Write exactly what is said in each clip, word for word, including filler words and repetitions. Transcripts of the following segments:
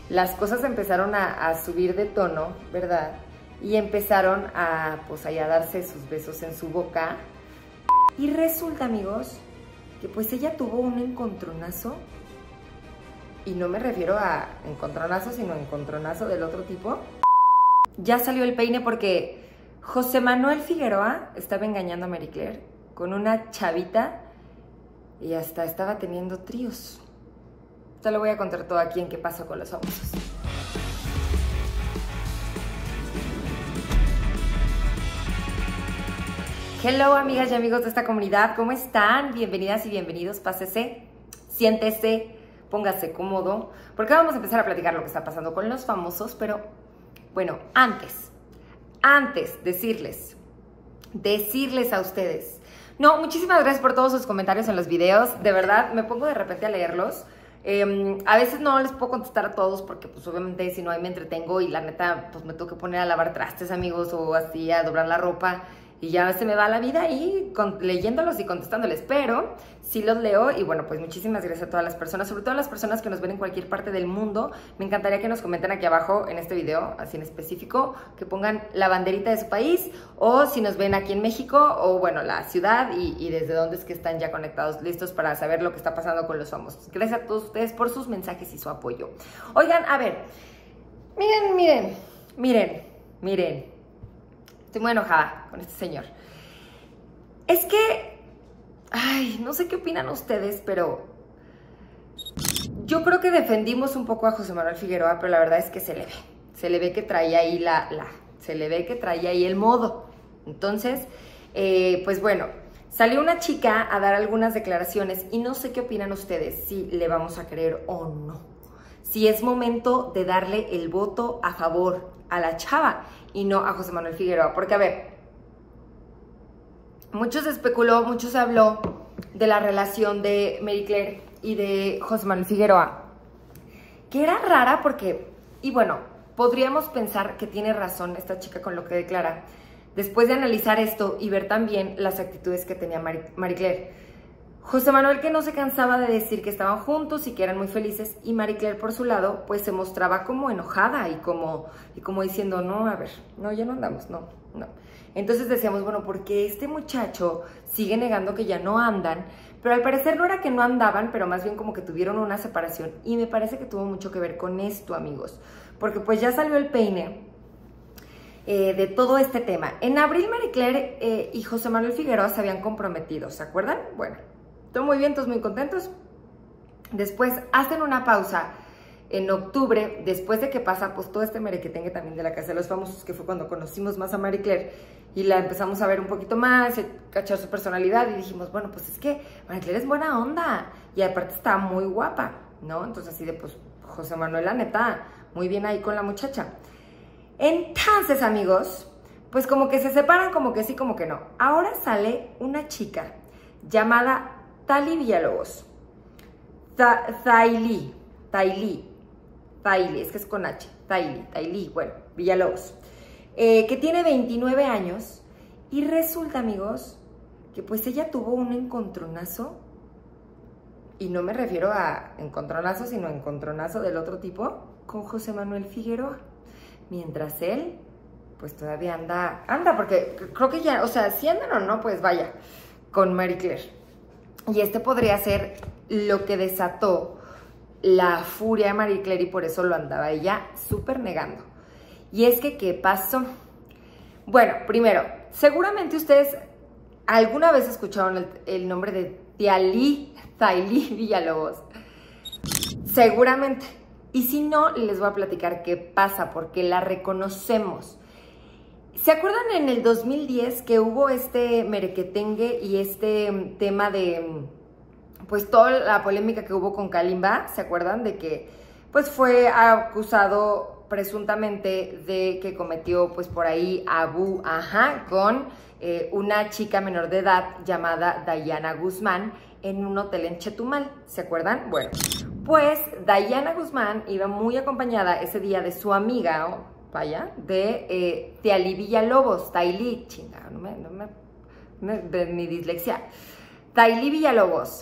las cosas empezaron a, a subir de tono, ¿verdad? Y empezaron a, pues, ahí a darse sus besos en su boca. Y resulta, amigos, que pues ella tuvo un encontronazo. Y no me refiero a encontronazo, sino encontronazo del otro tipo. Ya salió el peine porque José Manuel Figueroa estaba engañando a Marie Claire con una chavita y hasta estaba teniendo tríos. Te lo voy a contar todo aquí en Qué Pasó con los Famosos. Hello, amigas y amigos de esta comunidad, ¿cómo están? Bienvenidas y bienvenidos, pásese, siéntese, póngase cómodo, porque vamos a empezar a platicar lo que está pasando con los famosos, pero bueno, antes, antes decirles, decirles a ustedes, no, muchísimas gracias por todos sus comentarios en los videos, de verdad, me pongo de repente a leerlos. Eh, a veces no les puedo contestar a todos porque pues obviamente si no ahí me entretengo y la neta pues me tengo que poner a lavar trastes, amigos, o así a doblar la ropa y ya se me va la vida ahí con, leyéndolos y contestándoles, pero sí los leo y bueno, pues muchísimas gracias a todas las personas, sobre todo a las personas que nos ven en cualquier parte del mundo. Me encantaría que nos comenten aquí abajo en este video, así en específico, que pongan la banderita de su país o si nos ven aquí en México o bueno, la ciudad y, y desde dónde es que están ya conectados, listos para saber lo que está pasando con los famosos. Gracias a todos ustedes por sus mensajes y su apoyo. Oigan, a ver, miren, miren, miren, miren. Estoy muy enojada con este señor. Es que, ay, no sé qué opinan ustedes, pero yo creo que defendimos un poco a José Manuel Figueroa, pero la verdad es que se le ve. Se le ve que traía ahí la, la se le ve que traía ahí el modo. Entonces, eh, pues bueno, salió una chica a dar algunas declaraciones y no sé qué opinan ustedes, si le vamos a creer o no. Si es momento de darle el voto a favor a la chava y no a José Manuel Figueroa. Porque, a ver, mucho se especuló, mucho se habló de la relación de Marie Claire y de José Manuel Figueroa, que era rara porque, y bueno, podríamos pensar que tiene razón esta chica con lo que declara, después de analizar esto y ver también las actitudes que tenía Marie, Marie Claire. José Manuel, que no se cansaba de decir que estaban juntos y que eran muy felices, y Marie Claire por su lado pues se mostraba como enojada y como, y como diciendo, no, a ver, no, ya no andamos, no, no. Entonces decíamos, bueno, ¿por qué este muchacho sigue negando que ya no andan? Pero al parecer no era que no andaban, pero más bien como que tuvieron una separación, y me parece que tuvo mucho que ver con esto, amigos, porque pues ya salió el peine eh, de todo este tema. En abril Marie Claire eh, y José Manuel Figueroa se habían comprometido, ¿se acuerdan? Bueno, todo muy bien, todos muy contentos. Después hacen una pausa en octubre, después de que pasa pues todo este merequetengue también de la Casa de los Famosos, que fue cuando conocimos más a Marie Claire y la empezamos a ver un poquito más, cachar su personalidad y dijimos, bueno, pues es que Marie Claire es buena onda y aparte está muy guapa, ¿no? Entonces así de pues José Manuel, la neta, muy bien ahí con la muchacha. Entonces, amigos, pues como que se separan, como que sí, como que no. Ahora sale una chica llamada Tali Villalobos, Thailí, Thailí, Thailí, es que es con H, Thailí, Thailí, bueno, Villalobos, eh, que tiene veintinueve años y resulta, amigos, que pues ella tuvo un encontronazo, y no me refiero a encontronazo, sino encontronazo del otro tipo, con José Manuel Figueroa, mientras él, pues todavía anda, anda, porque creo que ya, o sea, si andan o no, pues vaya, con Marie Claire. Y este podría ser lo que desató la furia de Marie Claire y por eso lo andaba ella súper negando. Y es que, ¿qué pasó? Bueno, primero, seguramente ustedes alguna vez escucharon el, el nombre de Thailí, Thailí Villalobos. Seguramente. Y si no, les voy a platicar qué pasa, porque la reconocemos. ¿Se acuerdan en el dos mil diez que hubo este merequetengue y este tema de, pues toda la polémica que hubo con Kalimba? ¿Se acuerdan de que, pues fue acusado presuntamente de que cometió, pues por ahí, abu, ajá, con eh, una chica menor de edad llamada Dayana Guzmán en un hotel en Chetumal? ¿Se acuerdan? Bueno, pues Dayana Guzmán iba muy acompañada ese día de su amiga, ¿o? Vaya, de eh, Thailí Villalobos, Thailí, chinga, no me, no me, me, de mi dislexia, Thailí Villalobos.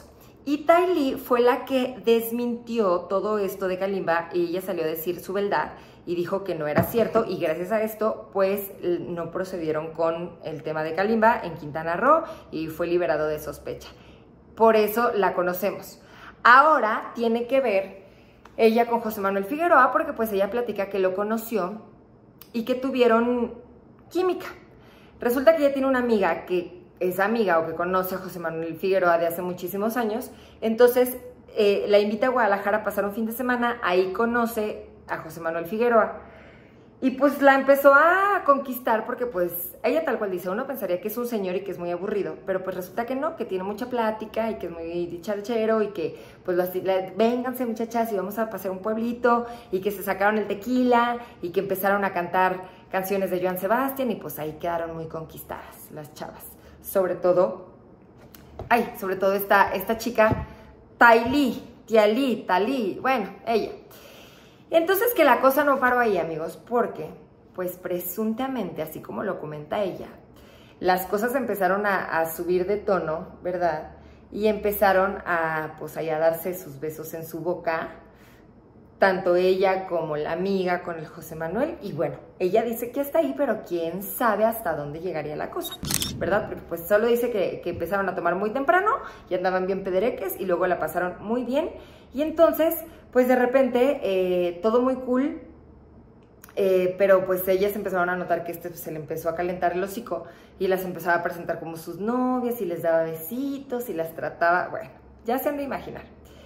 Y Ty Lee fue la que desmintió todo esto de Kalimba y ella salió a decir su verdad y dijo que no era cierto, y gracias a esto pues no procedieron con el tema de Kalimba en Quintana Roo y fue liberado de sospecha. Por eso la conocemos. Ahora tiene que ver ella con José Manuel Figueroa, porque pues ella platica que lo conoció y que tuvieron química. Resulta que ella tiene una amiga que es amiga o que conoce a José Manuel Figueroa de hace muchísimos años, entonces eh, la invita a Guadalajara a pasar un fin de semana, ahí conoce a José Manuel Figueroa y pues la empezó a conquistar, porque pues ella tal cual dice, uno pensaría que es un señor y que es muy aburrido, pero pues resulta que no, que tiene mucha plática y que es muy dicharachero y que pues los, la, vénganse muchachas y vamos a pasar un pueblito, y que se sacaron el tequila y que empezaron a cantar canciones de Joan Sebastián y pues ahí quedaron muy conquistadas las chavas, sobre todo, ay, sobre todo esta, esta chica Ty Lee, Tía Lee, Talí, bueno, ella. Entonces que la cosa no paró ahí, amigos, porque, pues presuntamente, así como lo comenta ella, las cosas empezaron a, a subir de tono, ¿verdad? Y empezaron a, pues, ahí a darse sus besos en su boca, tanto ella como la amiga con el José Manuel, y bueno, ella dice que hasta ahí, pero quién sabe hasta dónde llegaría la cosa, ¿verdad? Porque pues solo dice que, que empezaron a tomar muy temprano y andaban bien pedereques y luego la pasaron muy bien, y entonces pues de repente eh, todo muy cool, eh, pero pues ellas empezaron a notar que este pues, se le empezó a calentar el hocico y las empezaba a presentar como sus novias y les daba besitos y las trataba, bueno, ya se han de imaginar.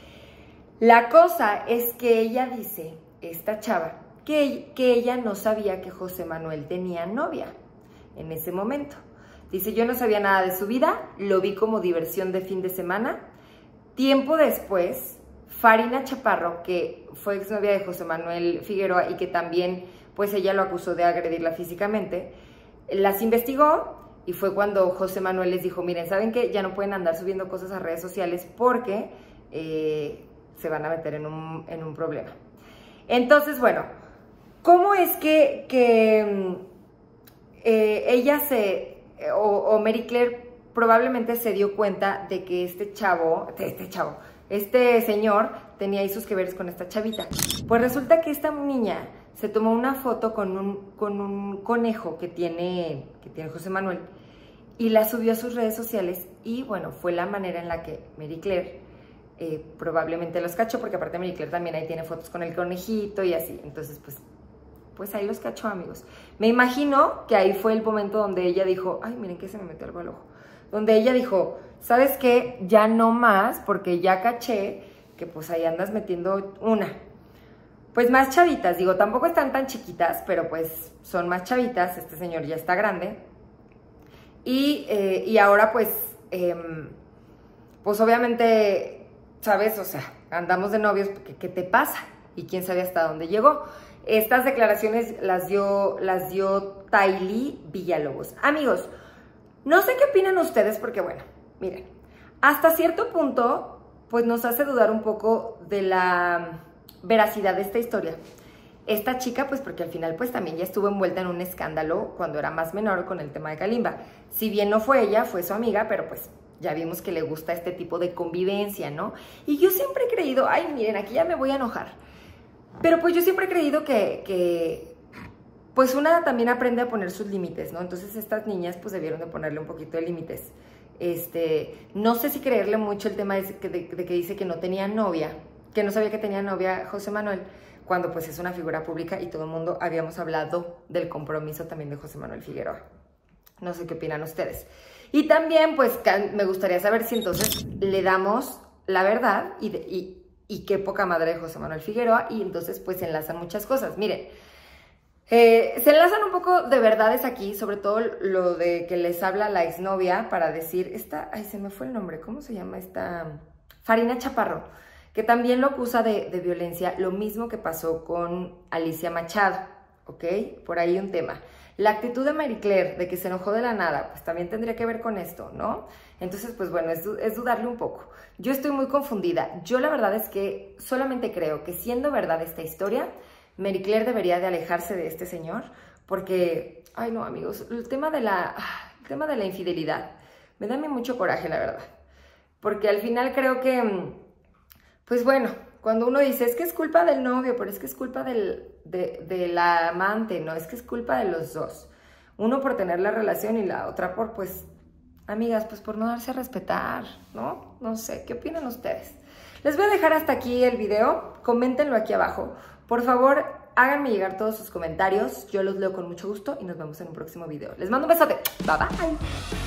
La cosa es que ella dice, esta chava, que, que ella no sabía que José Manuel tenía novia en ese momento. Dice, yo no sabía nada de su vida, lo vi como diversión de fin de semana. Tiempo después, Farina Chaparro, que fue exnovia de José Manuel Figueroa y que también, pues ella lo acusó de agredirla físicamente, las investigó y fue cuando José Manuel les dijo, miren, ¿saben qué? Ya no pueden andar subiendo cosas a redes sociales porque eh, se van a meter en un, en un problema. Entonces, bueno, ¿cómo es que, que eh, ella se, o, o Mary Claire probablemente se dio cuenta de que este chavo, este chavo, este señor tenía ahí sus que veres con esta chavita? Pues resulta que esta niña se tomó una foto con un, con un conejo que tiene, que tiene José Manuel y la subió a sus redes sociales, y bueno, fue la manera en la que Mary Claire eh, probablemente los cachó, porque aparte Mary Claire también ahí tiene fotos con el conejito y así, entonces pues, pues ahí los cachó, amigos. Me imagino que ahí fue el momento donde ella dijo, ay, miren que se me metió algo al ojo, donde ella dijo, ¿sabes qué? Ya no más, porque ya caché que pues ahí andas metiendo una. Pues más chavitas, digo, tampoco están tan chiquitas, pero pues son más chavitas, este señor ya está grande. Y, eh, y ahora pues, eh, pues obviamente, ¿sabes? O sea, andamos de novios, ¿qué, qué te pasa? Y quién sabe hasta dónde llegó. Estas declaraciones las dio, las dio Ty Lee Villalobos. Amigos, no sé qué opinan ustedes, porque bueno, miren, hasta cierto punto, pues nos hace dudar un poco de la veracidad de esta historia. Esta chica, pues porque al final, pues también ya estuvo envuelta en un escándalo cuando era más menor con el tema de Kalimba. Si bien no fue ella, fue su amiga, pero pues ya vimos que le gusta este tipo de convivencia, ¿no? Y yo siempre he creído, ay, miren, aquí ya me voy a enojar, pero pues yo siempre he creído que, que pues una también aprende a poner sus límites, ¿no? Entonces estas niñas pues debieron de ponerle un poquito de límites. Este, no sé si creerle mucho el tema de que, de, de que dice que no tenía novia, que no sabía que tenía novia José Manuel, cuando pues es una figura pública y todo el mundo habíamos hablado del compromiso también de José Manuel Figueroa. No sé qué opinan ustedes. Y también pues me gustaría saber si entonces le damos la verdad y, de, y, y qué poca madre de José Manuel Figueroa, y entonces pues se enlazan muchas cosas. Miren, Eh, se enlazan un poco de verdades aquí, sobre todo lo de que les habla la exnovia para decir, esta, ay, se me fue el nombre, ¿cómo se llama esta? Farina Chaparro, que también lo acusa de, de violencia, lo mismo que pasó con Alicia Machado, ¿ok? Por ahí un tema. La actitud de Mary Claire, de que se enojó de la nada, pues también tendría que ver con esto, ¿no? Entonces, pues bueno, es, es dudarle un poco. Yo estoy muy confundida. Yo la verdad es que solamente creo que siendo verdad esta historia, Mary Claire debería de alejarse de este señor, porque, ay no, amigos, el tema de la, el tema de la infidelidad me da a mí mucho coraje, la verdad. porque al final creo que, pues bueno, cuando uno dice, es que es culpa del novio, pero es que es culpa del, de, de la amante, no, es que es culpa de los dos. Uno por tener la relación y la otra por, pues, amigas, pues por no darse a respetar, ¿no? No sé, ¿qué opinan ustedes? Les voy a dejar hasta aquí el video, coméntenlo aquí abajo. Por favor, háganme llegar todos sus comentarios, yo los leo con mucho gusto y nos vemos en un próximo video. Les mando un besote, bye bye.